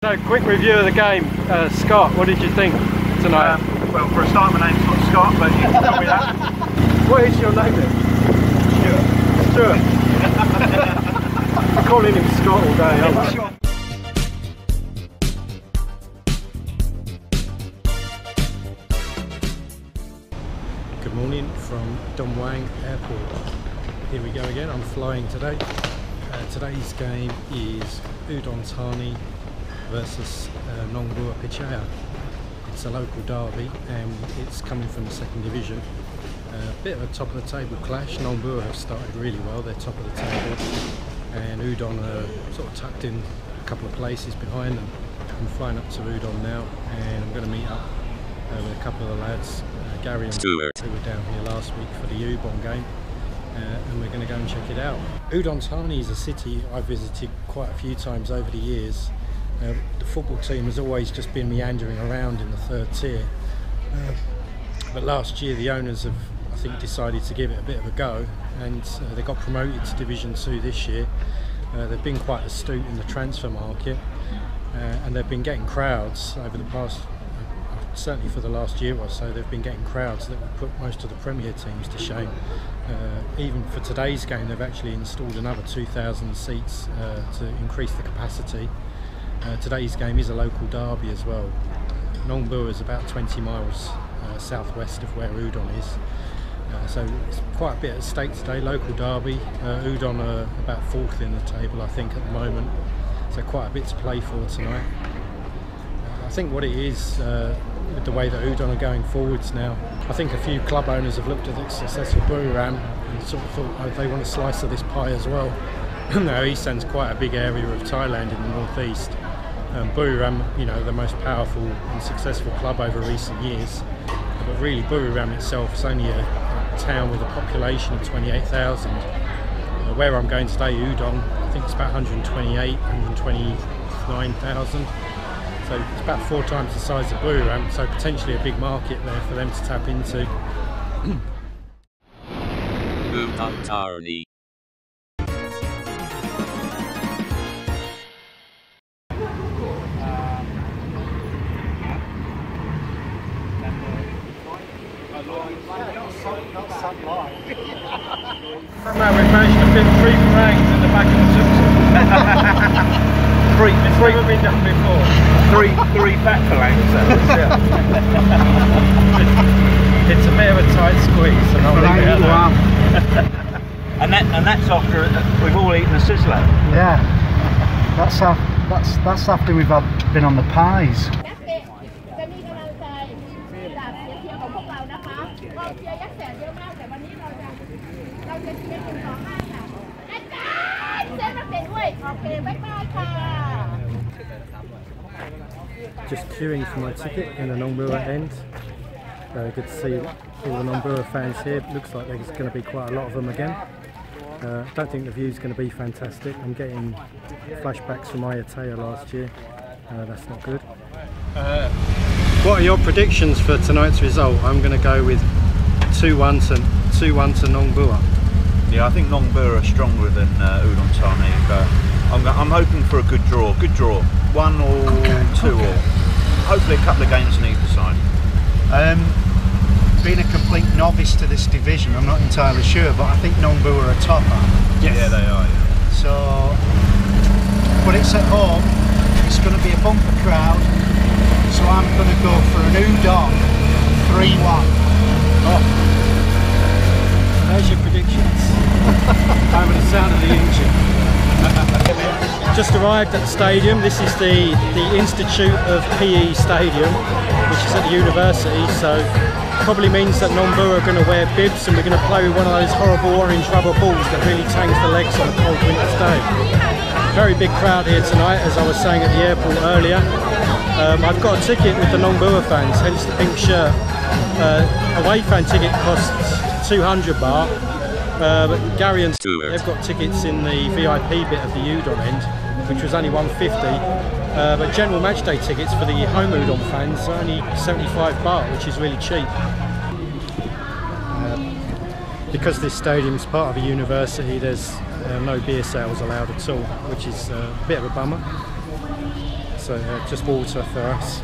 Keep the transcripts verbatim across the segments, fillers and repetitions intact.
So, quick review of the game. Uh, Scott, what did you think tonight? Um, well, for a start, my name's not Scott, but you can tell me that. What is your name then? Stuart. Stuart. I'm calling him Scott all day, aren't I? Good morning from Don Muang Airport. Here we go again. I'm flying today. Uh, today's game is Udon Thani versus uh, Nongbua Pitchaya. It's a local derby and it's coming from the second division. A uh, bit of a top of the table clash. Nong Bua have started really well, they're top of the table, and Udon are sort of tucked in a couple of places behind them. I'm flying up to Udon now and I'm going to meet up uh, with a couple of the lads, uh, Gary and Stuart, who were down here last week for the Udon game. Uh, and we're going to go and check it out. Udon Thani is a city I've visited quite a few times over the years. Uh, the football team has always just been meandering around in the third tier. Uh, but last year the owners have, I think, decided to give it a bit of a go, and uh, they got promoted to Division two this year. Uh, they've been quite astute in the transfer market, uh, and they've been getting crowds over the past, certainly for the last year or so, they've been getting crowds that would put most of the Premier teams to shame. Uh, even for today's game, they've actually installed another two thousand seats uh, to increase the capacity. Uh, today's game is a local derby as well. Nong Bua is about twenty miles uh, southwest of where Udon is. Uh, so it's quite a bit at stake today, local derby. Uh, Udon are about fourth in the table, I think, at the moment. So quite a bit to play for tonight. Uh, I think what it is, uh, with the way that Udon are going forwards now, I think a few club owners have looked at the successful Buriram and sort of thought, oh, they want a slice of this pie as well. Now, Isan's quite a big area of Thailand in the northeast. Um, Buriram, you know, the most powerful and successful club over recent years. But really, Buriram itself is only a, a town with a population of twenty-eight thousand. Uh, where I'm going today, Udon, I think it's about one hundred twenty-eight, one hundred twenty-nine thousand. So it's about four times the size of Buriram, so potentially a big market there for them to tap into. Udon Thani. Somehow we've managed to fit three meringues in the back of the tuk-tuk. Three, it's three, never been done before. Three, three fat phalanx. Yeah. It's a bit of a tight squeeze, and I'll leave it at that. And that, and that's after we've all eaten a sizzler. Yeah, that's after, that's that's after we've had, been on the pies. Just queuing for my ticket in the Nong Bua end. Uh, good to see all the Nong Bua fans here. Looks like there's going to be quite a lot of them again. I uh, don't think the view's going to be fantastic. I'm getting flashbacks from Ayutthaya last year. Uh, that's not good. Uh, what are your predictions for tonight's result? I'm going to go with two one to two one to Nong Bua. Yeah, I think Nong Bua are stronger than uh, Udon Thani, but I'm, I'm hoping for a good draw. Good draw. One or okay, two okay. or hopefully a couple of games on either side. Um, being a complete novice to this division, I'm not entirely sure, but I think Nong Bua are a topper. Yes. Yeah, they are. Yeah. So, but it's at home. It's going to be a bumper crowd. So I'm going to go for an Udon three one. Oh. There's your predictions. Over the sound of the engine. Just arrived at the stadium. This is the, the Institute of P E Stadium, which is at the university, so probably means that Nong Bua are going to wear bibs and we're going to play with one of those horrible orange rubber balls that really tangs the legs on a cold winter's day. Very big crowd here tonight, as I was saying at the airport earlier. Um, I've got a ticket with the Nong Bua fans, hence the pink shirt. Uh, away fan ticket costs two hundred baht. Uh, but Gary and Stuart, they've got tickets in the V I P bit of the Udon end, which was only one fifty. Uh, but general matchday tickets for the home Udon fans are only seventy-five baht, which is really cheap. Uh, because this stadium's part of a university, there's uh, no beer sales allowed at all, which is uh, a bit of a bummer. so uh, just water for us.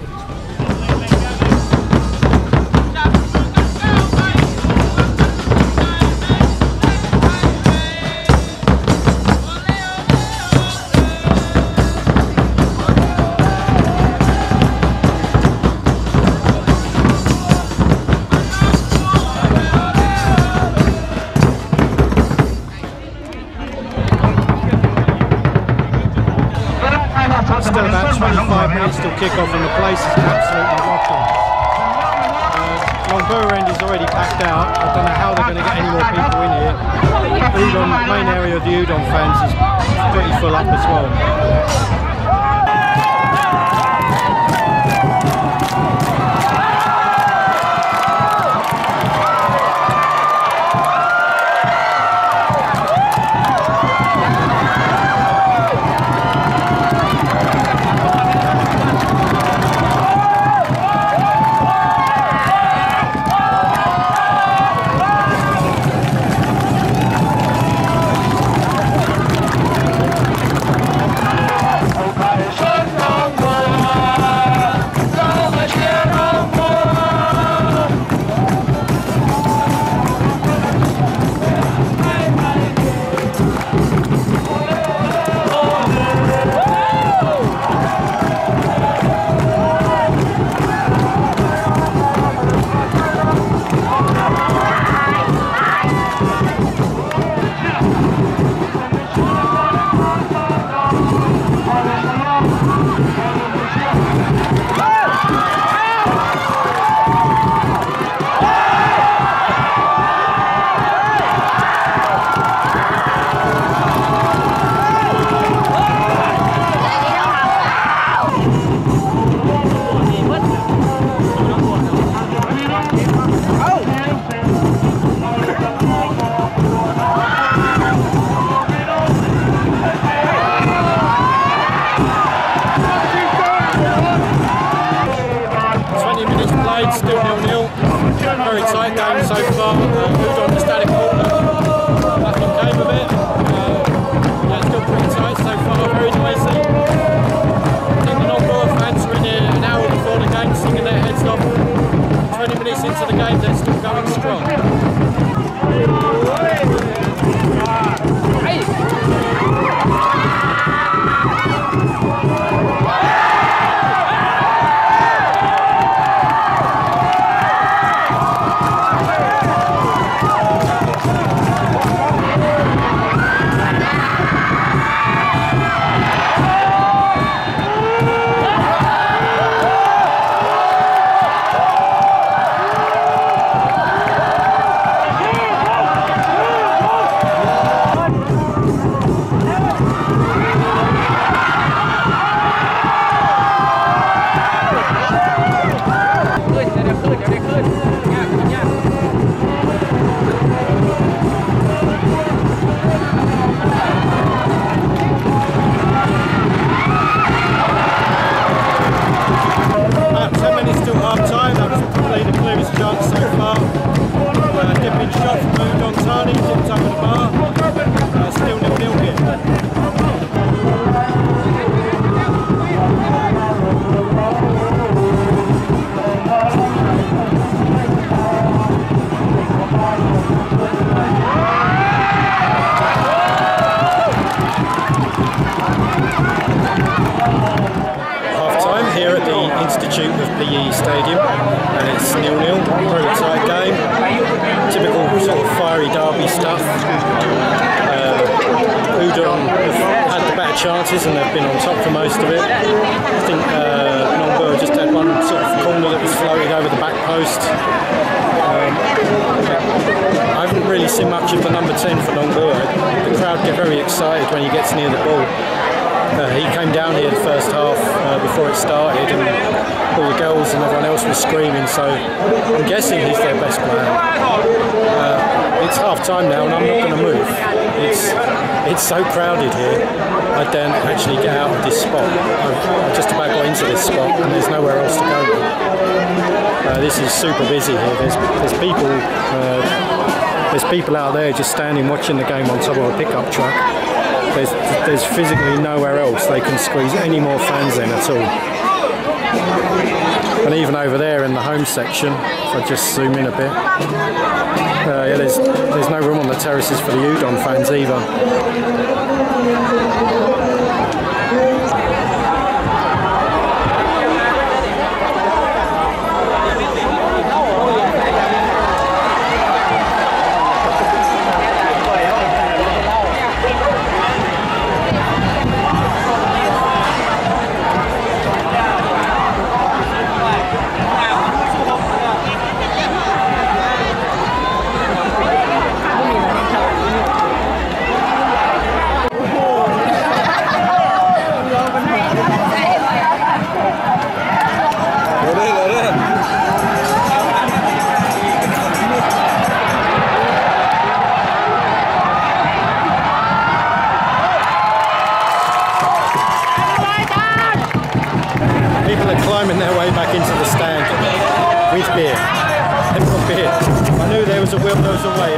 Still about twenty-five minutes till kick-off and the place is absolutely rocking. Uh, Nong Bua end is already packed out. I don't know how they're going to get any more people in here. Udon, the main area of the Udon fans is pretty full up as well. Still nil nil. Very tight game so far. Uh, Udon just had a corner. Nothing came of it. Uh, yeah, still pretty tight so far. Very noisy. I think the Nong Bua fans are in here an hour before the game singing their heads off. twenty minutes into the game, they're still going strong. Udon Thani dipped over the bar. Uh, still nil nil here. Half-time here at the Institute of P E Stadium, and it's nil nil, very tight game. Typical sort of fiery derby stuff. Uh, Udon have had the better chances and they've been on top for most of it. I think uh, Nong Bua just had one sort of corner that was floated over the back post. Um, I haven't really seen much of the number ten for Nong Bua. The crowd get very excited when he gets near the ball. Uh, he came down here the first half uh, before it started, and all the girls and everyone else was screaming, so I'm guessing he's their best player. Uh, it's half time now and I'm not going to move. It's it's so crowded here, I don't actually get out of this spot. I've, I've just about got into this spot and there's nowhere else to go. Uh, this is super busy here. There's, there's people uh, there's people out there just standing watching the game on top of a pickup truck. there's, there's physically nowhere else they can squeeze any more fans in at all. And even over there in the home section, if I just zoom in a bit, uh, yeah, there's, there's no room on the terraces for the Udon fans either. Climbing their way back into the stand with beer. They've got beer. I knew there was a will, there was a way.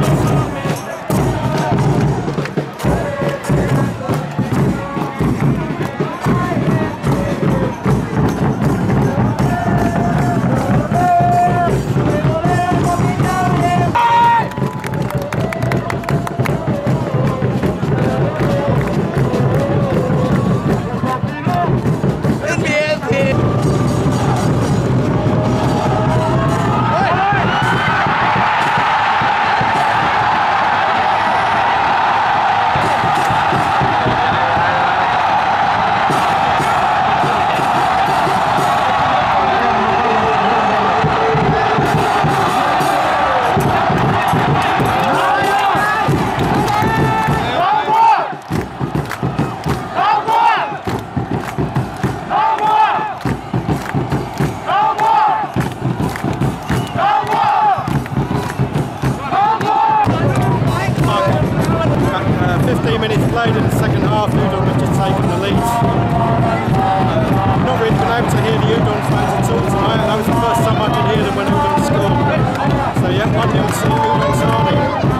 fifteen minutes played in the second half, Udon have just taken the lead. I've not really been able to hear the Udon fans at all tonight. That was the first time I could hear them when Udon scored. So yeah, one nil to Udon Thani.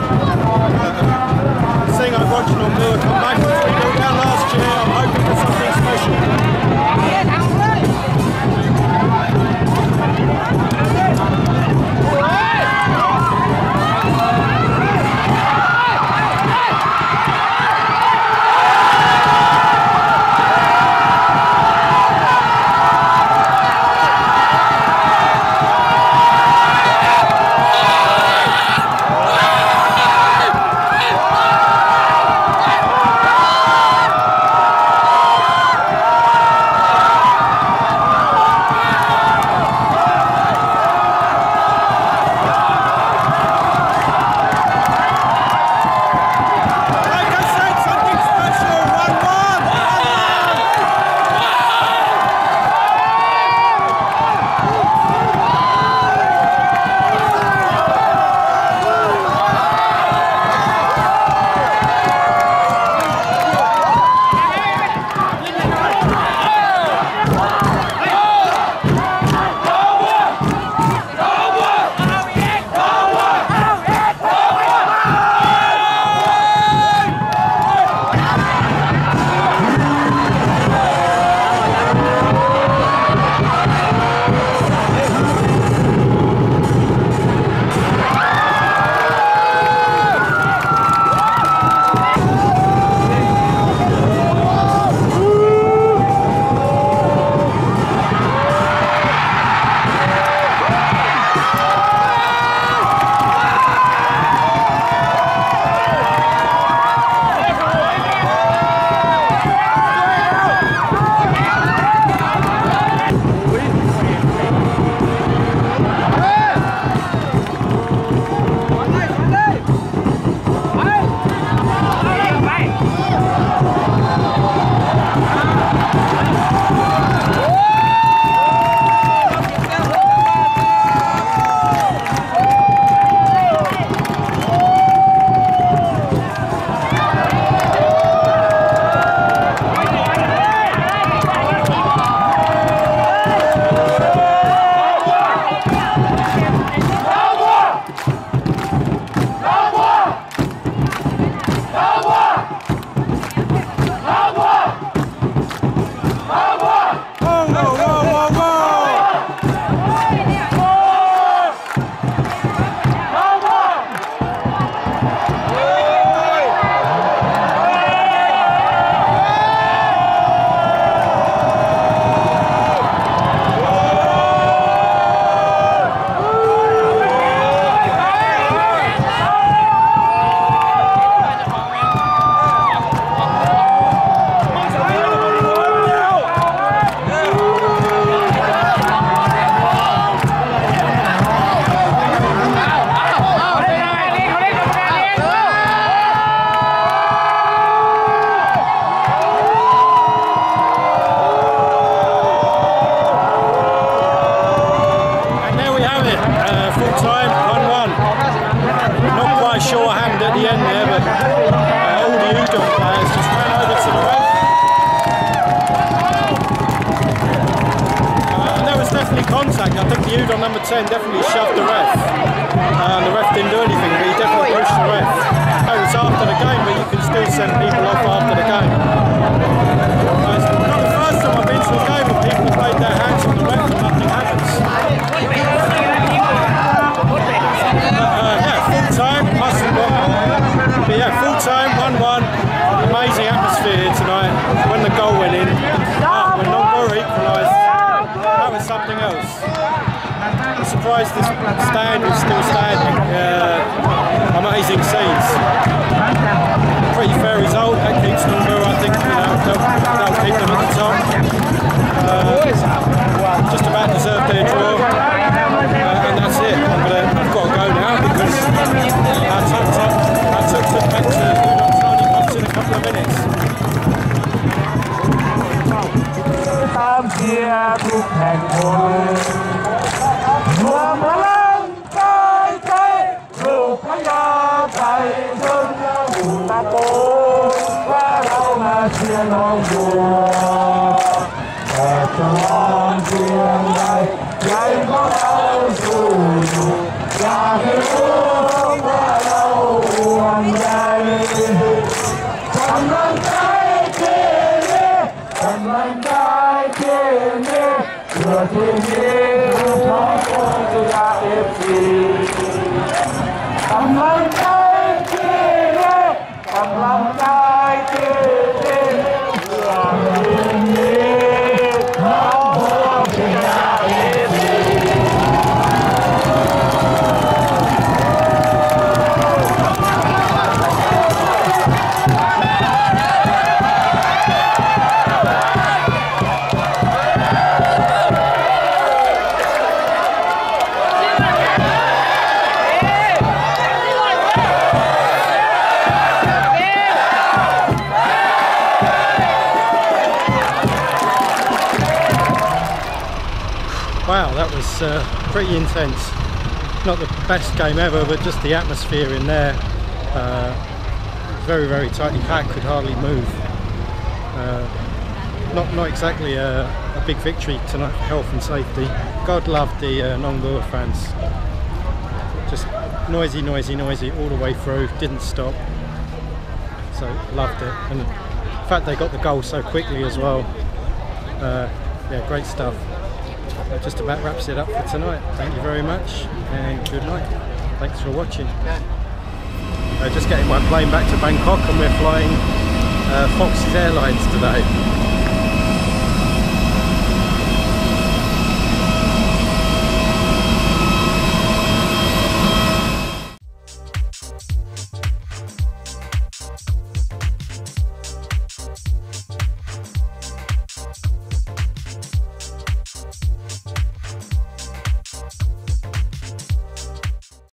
Uh, seeing I watched Nong Bua come back from three nil down last year, I'm hoping for something special. definitely contact. I think the Udon number ten definitely shoved the ref. Uh, the ref didn't do anything, but he definitely pushed the ref. It was after the game, but you can still send people off after the game. Uh, it's not the first time I've been to a game where people have laid their hands on the ref and nothing happens. Uh, yeah, full time, mustn't go. But yeah, full time, one one. Amazing atmosphere here tonight. When the goal went in, ah, when Nong Bua equalised, that was something else. I'm surprised this stand is still standing. Uh, amazing scenes. Pretty fair result. That keeps Nong Bua, I think, you know, they'll, they'll keep them at the top. Uh, just about deserved their draw. Uh, and that's it. I'm gonna, I've got to go now because our tuk-tuk, our tuk-tuk back to Udon Thani comes in a couple of minutes. ตามเชียร์ทุกแห่งคนรวมพลังกายใจลูกพญาไทยจนหูตะโกนว่าเรามาเชียร์น้องบัวแต่จะมองเพียงใดใจของเราสู้อยู่อยากให้รู้ว่าเราห่วงใยกำลังใจเชียร์กำลังใจเชียร์เพื่อที่นี้น้องคงจะอยากเอฟซีกำลังใจเชียร์กำลังใจเชียร์เพื่อที่นี้น้องคงจะอยากเอฟซี Wow, that was uh, pretty intense. Not the best game ever, but just the atmosphere in there. Uh, very, very tightly packed, could hardly move. Uh, not, not exactly a, a big victory tonight for health and safety. God love the uh, Nong Bua fans. Just noisy, noisy, noisy all the way through, didn't stop. So loved it. And the fact they got the goal so quickly as well. Uh, yeah, great stuff. That just about wraps it up for tonight. Thank you very much and good night. Thanks for watching. Uh, just getting my plane back to Bangkok and we're flying uh, Fox's Airlines today.